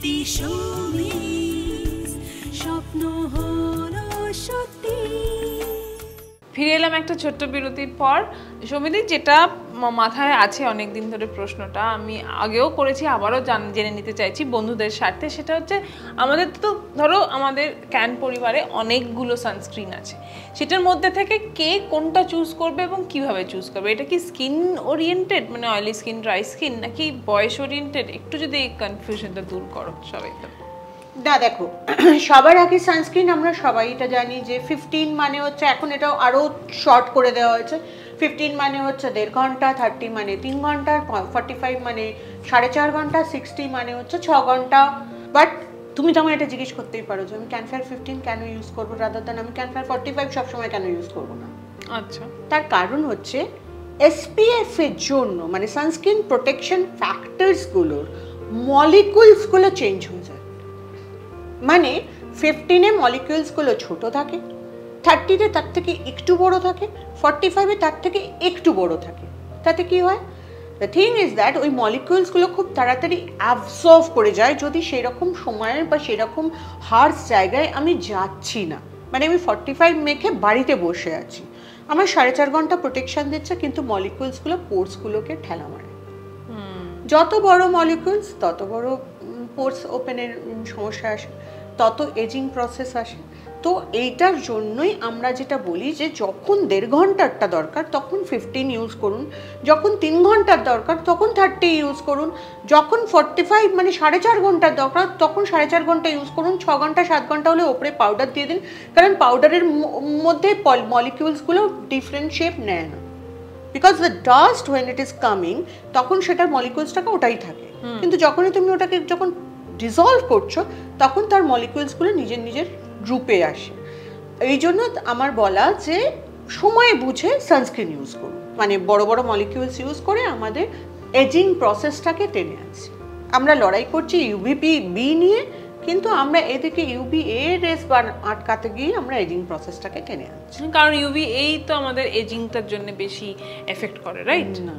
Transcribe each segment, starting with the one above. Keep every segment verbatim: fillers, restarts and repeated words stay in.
প্রীতি সমিজ স্বপ্ন হলো সত্যি। ফিরে এলাম একটা ছোট্ট বিরতির পর। সমিতি, যেটা মাথায় আছে অনেক দিন ধরে প্রশ্নটা আমি আগেও করেছি, আবারও জেনে নিতে চাইছি বন্ধুদের স্বার্থে, সেটা হচ্ছে আমাদের তো ধরো আমাদের ক্যান পরিবারে অনেকগুলো সানস্ক্রিন আছে, সেটার মধ্যে থেকে কে কোনটা চুজ করবে এবং কিভাবে চুজ করবে? এটা কি স্কিন ওরিয়েন্টেড, মানে অয়েলি স্কিন, ড্রাই স্কিন, নাকি বয়স ওরিয়েন্টেড? একটু যদি এই কনফিউশনটা দূর করো সবাই। না দেখো, সবার আগে সানস্ক্রিন আমরা সবাই এটা জানি যে ফিফটিন মানে হচ্ছে, এখন এটা আরও শর্ট করে দেওয়া হয়েছে, ফিফটিন মানে হচ্ছে দেড় ঘন্টা, থার্টি মানে তিন ঘন্টা, ফর্টি ফাইভ মানে সাড়ে চার ঘন্টা, সিক্সটি মানে হচ্ছে ছ ঘন্টা। বাট তুমি তো আমার এটা জিজ্ঞেস করতেই পারো যে আমি ক্যানফায়ার ফিফটিন কেন ইউজ করবো রাদার দেন আমি ক্যানফায়ার ফর্টি ফাইভ সবসময় কেন ইউজ করবো না? আচ্ছা, তার কারণ হচ্ছে এসপিএফ এর জন্য, মানে সানস্ক্রিন প্রোটেকশন ফ্যাক্টরসগুলোর মলিকুলসগুলো চেঞ্জ হয়ে যায়। মানে ফিফটিনে মলিকিউলসগুলো ছোট থাকে, থার্টিতে তার থেকে একটু বড় থাকে, ফর্টি ফাইভে তার থেকে একটু বড় থাকে। তাতে কি হয়? দ্য থিং ইজ দ্যাট ওই মলিকিউলসগুলো খুব তাড়াতাড়ি অ্যাবসর্ভ করে যায় যদি সেরকম সময়ের বা সেরকম হার্স জায়গায় আমি যাচ্ছি না। মানে আমি ফর্টি ফাইভ মেখে বাড়িতে বসে আছি, আমার সাড়ে চার ঘন্টা প্রোটেকশন দিচ্ছে, কিন্তু মলিকিউলসগুলো পোর্সগুলোকে ঠেলা মারে। যত বড় মলিকিউলস তত বড় পোর্স ওপেনের সমস্যা আসে, তত এজিং প্রসেস আসে। তো এইটার জন্যই আমরা যেটা বলি যে যখন দেড় ঘন্টারটা দরকার তখন ফিফটিন ইউজ করুন, যখন তিন ঘন্টার দরকার তখন থার্টি ইউজ করুন, যখন ফর্টি ফাইভ মানে সাড়ে চার ঘন্টার দরকার তখন সাড়ে চার ঘন্টা ইউজ করুন, ছ ঘন্টা সাত ঘন্টা হলে ওপরে পাউডার দিয়ে দিন, কারণ পাউডারের মধ্যে মলিকিউলসগুলো ডিফারেন্ট শেপ নেয় না। Because the dust when it is coming তখন সেটার মলিকিউলসটাকে ওটাই থাকে, কিন্তু যখনই তুমি ওটাকে যখন ডিজলভ করছো তখন তার মলিকিউলসগুলো নিজের নিজের রূপে আসে। এই জন্য আমার বলা যে সময় বুঝে সানস্ক্রিন ইউজ করুন, মানে বড় বড় মলিকিউলস ইউজ করে আমাদের এজিং প্রসেসটাকে টেনে আনছি। আমরা লড়াই করছি ইউভিপি বি নিয়ে, কিন্তু আমরা এদিকে ইউভি এ রেস আটকাতে গিয়ে আমরা এজিং প্রসেসটাকে টেনে আনছি। কারণ ইউভি এই তো আমাদের এজিংটার জন্য বেশি এফেক্ট করে, রাইট? না,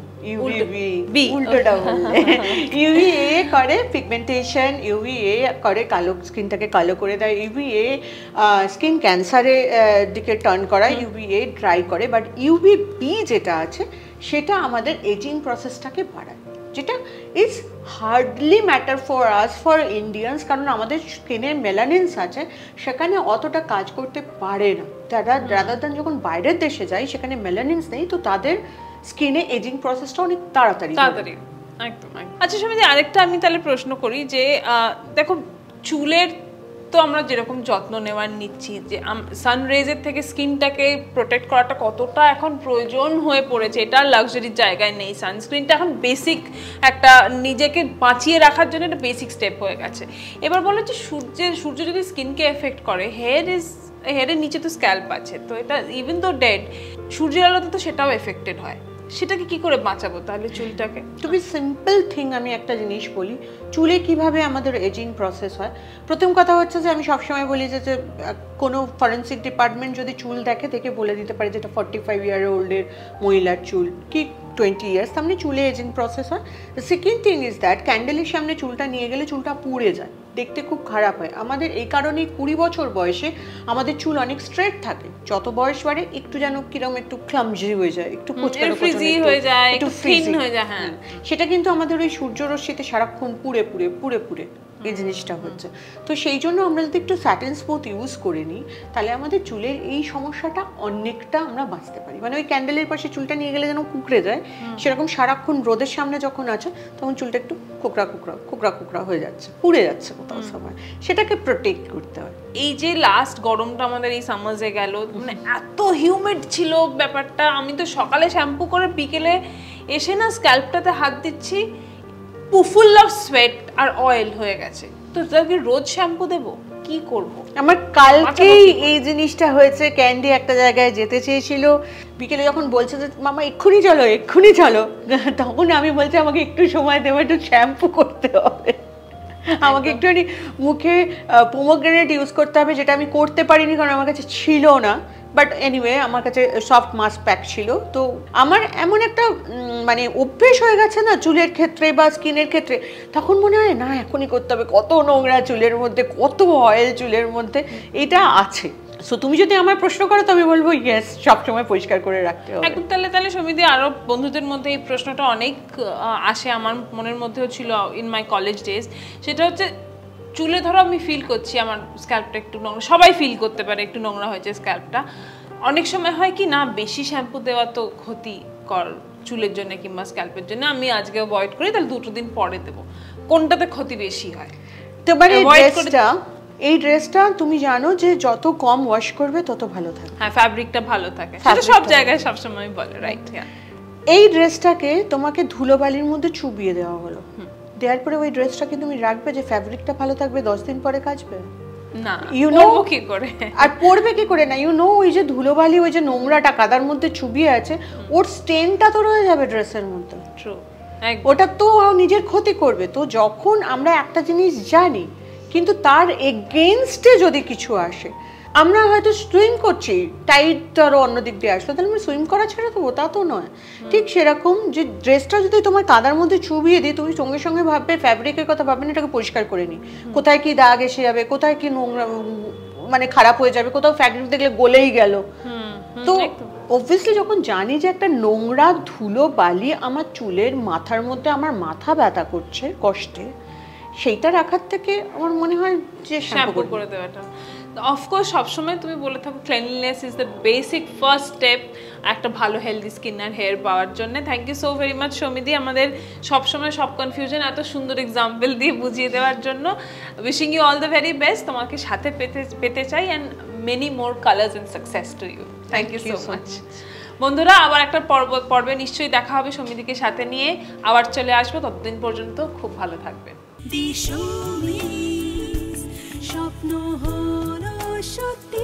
ইউভি উল্টোটা বললে, ইউভি এ করে পিগমেন্টেশন, ইউভি এ করে কালো স্কিনটাকে কালো করে দেয়, ইউভি এ স্কিন ক্যান্সারের দিকে টার্ন করায়, ইউভি এ ড্রাই করে, বাট ইউভি বি যেটা আছে সেটা আমাদের এজিং প্রসেসটাকে বাড়ায়, যেটা is hardly matter for us for Indians, কারণ আমাদের স্কিনের মেলানিনস আছে সেখানে অতটা কাজ করতে পারে না। তারা রাদার দেন যখন বাইরের দেশে যায় সেখানে মেলানিনস নেই, তো তাদের স্কিনে এজিং প্রসেসটা অনেক তাড়াতাড়ি তাড়াতাড়ি একদম। আচ্ছা সমিতি, আরেকটা আমি তাহলে প্রশ্ন করি যে দেখো চুলের তো আমরা যেরকম যত্ন নেওয়ার নিচ্ছি, যে সানরেজের থেকে স্কিনটাকে প্রোটেক্ট করাটা কতটা এখন প্রয়োজন হয়ে পড়েছে, এটা লাক্সারির জায়গায় নেই। সানস্ক্রিনটা এখন বেসিক একটা নিজেকে বাঁচিয়ে রাখার জন্য একটা বেসিক স্টেপ হয়ে গেছে। এবার বলো যে সূর্যের সূর্য যদি স্কিনকে এফেক্ট করে, হেয়ার ইজ হেয়ারের নিচে তো স্ক্যাল্প আছে, তো এটা ইভেন দো ডেড, সূর্যের আলোতে তো সেটাও এফেক্টেড হয়, সেটাকে কি করে বাঁচাবো তাহলে চুলটাকে? টু বি সিম্পল থিং আমি একটা জিনিস বলি, চুলে কিভাবে আমাদের এজিং প্রসেস হয়। প্রথম কথা হচ্ছে যে আমি সবসময় বলি যে কোনো ফরেন্সিক ডিপার্টমেন্ট যদি চুল দেখে দেখে বলে দিতে পারে যেটা ফর্টি ফাইভ ইয়ার ওল্ডের মহিলার চুল কি টোয়েন্টি ইয়ার্স, তার চুলে এজিং প্রসেস হয়। সেকেন্ড থিং ইজ দ্যাট ক্যান্ডেলের সামনে চুলটা নিয়ে গেলে চুলটা পুড়ে যায়, দেখতে খুব খারাপ হয়। আমাদের এই কারণেই কুড়ি বছর বয়সে আমাদের চুল অনেক স্ট্রেট থাকে, যত বয়স বাড়ে একটু যেন কিরকম একটু ক্লামজি হয়ে যায়, একটু ফ্রিজি হয়ে যায়, একটু থিন হয়ে যায়। হ্যাঁ, সেটা কিন্তু আমাদের ওই সূর্যরশ্মিতে সারাক্ষণ পুড়ে পুড়ে পুড়ে পুড়ে এই জিনিসটা হচ্ছে। তো সেই জন্য আমরা যদি একটু স্যাটিন স্মুথ ইউজ করে নিই তাহলে আমাদের চুলের এই সমস্যাটা অনেকটা আমরা বাঁচতে পারি। মানে ওই ক্যান্ডেলের পাশে চুলটা নিয়ে গেলে যেন কুকড়ে যায়, সেরকম সারাক্ষণ রোদের সামনে যখন আছে তখন চুলটা একটু কোকড়া কোকড়া কোকড়া কোকড়া হয়ে যাচ্ছে, পুড়ে যাচ্ছে কোথাও সময়, সেটাকে প্রোটেক্ট করতে হয়। এই যে লাস্ট গরমটা আমাদের এই সামার্সে গেল, মানে এত হিউমিড ছিল ব্যাপারটা, আমি তো সকালে শ্যাম্পু করে বিকেলে এসে না স্ক্যাল্পটাতে হাত দিচ্ছি, ফুল অফ সোয়েট আর অয়েল হয়ে গেছে। তো তাকে রোজ শ্যাম্পু দেবো, কি করব? আমার কালকেই এই জিনিসটা হয়েছে। ক্যান্ডি একটা জায়গায় যেতে চেয়েছিল, বিকেলে যখন বলছে যে মামা এক্ষুনি চলো এক্ষুনি চলো, তখন আমি বলছি আমাকে একটু সময় দেবো, একটু শ্যাম্পু করতে হবে, আমাকে একটুখানি মুখে পোমোগ্রেনেট ইউজ করতে হবে, যেটা আমি করতে পারিনি কারণ আমার কাছে ছিল না। বাট এনিওয়ে আমার কাছে সফট মাস্ক প্যাক ছিল। তো আমার এমন একটা মানে অভ্যেস হয়ে গেছে না চুলের ক্ষেত্রে বা স্কিনের ক্ষেত্রে, তখন মনে হয় না এখনই করতে হবে, কত নোংরা চুলের মধ্যে, কত অয়েল চুলের মধ্যে, এটা আছে। সো তুমি যদি আমার প্রশ্ন করো তো আমি বলবো ইয়েস, সবসময় পরিষ্কার করে রাখতে হবে। একদম। তাহলে তাহলে সমিতি আরো বন্ধুদের মধ্যে এই প্রশ্নটা অনেক আসে, আমার মনের মধ্যেও ছিল ইন মাই কলেজ ডেজ। সেটা হচ্ছে চুলে ধরো আমি ফিল করছি আমার স্ক্যাল্পটা একটু নোংরা, সবাই ফিল করতে পারে একটু নোংরা হয়েছে স্ক্যাল্পটা। অনেক সময় হয় কি না, বেশি শ্যাম্পু দেওয়া তো ক্ষতিকর চুলের জন্য কিংবা স্ক্যাল্পের জন্য, আমি আজকে অ্যাভয়েড করি, তাহলে দুটো দিন পরে দেবো। কোনটাতে ক্ষতি বেশি হয়? তো মানে ড্রেসটা, এই ড্রেসটা তুমি জানো যে যত কম ওয়াশ করবে তত ভালো থাকে। হ্যাঁ, ফ্যাব্রিকটা ভালো থাকে, সেটা সব জায়গায় সব সময় বলে, রাইট? হ্যাঁ। এই ড্রেসটাকে তোমাকে ধুলোবালির মধ্যে চুবিয়ে দেওয়া হলো, দেওয়ার পরে ওই ড্রেসটাকে তুমি রাখবে যে ফ্যাব্রিকটা ভালো থাকবে, দশ দিন পরে কাচবে না? ইউ নো কি করে? আর পড়বে কি করে না? ইউ নো ওই যে ধুলোবালি, ওই যে নোংরাটা কাদার মধ্যে চুবিয়ে আছে, ওর স্টেনটা তো রয়ে যাবে ড্রেসের মধ্যে। ট্রু। ওটা তো নিজের ক্ষতি করবে। তো যখন আমরা একটা জিনিস জানি কিন্তু তার এগেইনস্টে যদি কিছু আসে, আমরা হয়তো সুইম করছি, টাইট আরো অন্য দিক দিয়ে আসলো, তাহলে আমরা সুইম করা ছেড়ে দেবো? তা তো নয়। ঠিক সেরকম যে ড্রেসটা যদি তোমার কাদার মধ্যে চুবিয়ে দিই, তুমি সঙ্গে সঙ্গে ভাববে, ফ্যাব্রিকের কথা ভাববে না, এটাকে পরিষ্কার করে নিই, কোথায় কি দাগ এসে যাবে, কোথায় কি নোংরা মানে খারাপ হয়ে যাবে, কোথাও ফ্যাব্রিক দেখলে গলেই গেল। তো অবভিয়াসলি যখন জানি যে একটা নোংরা ধুলো বালি আমার চুলের মাথার মধ্যে আমার মাথা ব্যথা করছে কষ্টে, সেইটা রাখার থেকে আমার মনে হয় যে শ্যাম্পু করে দেওয়াটা। অফকোর্স সবসময় তুমি বলে থাকো cleanliness is the basic first step একটা ভালো হেলদি স্কিন আর হেয়ার পাওয়ার জন্য। Thank you so very much Samiti, আমাদের সবসময় সব কনফিউশন এত সুন্দর এক্সাম্পল দিয়ে বুঝিয়ে দেওয়ার জন্য। Wishing you all the very best, তোমাকে সাথে পেতে পেতে চাই, and many more colours and success to you. Thank you so much. বন্ধুরা, আবার একটা পর্ব পর্বে নিশ্চয়ই দেখা হবে সমিতিকে সাথে নিয়ে, আবার চলে আসবো। ততদিন পর্যন্ত খুব ভালো থাকবেন। দিশো মিস স্বপ্ন হলো সত্যি।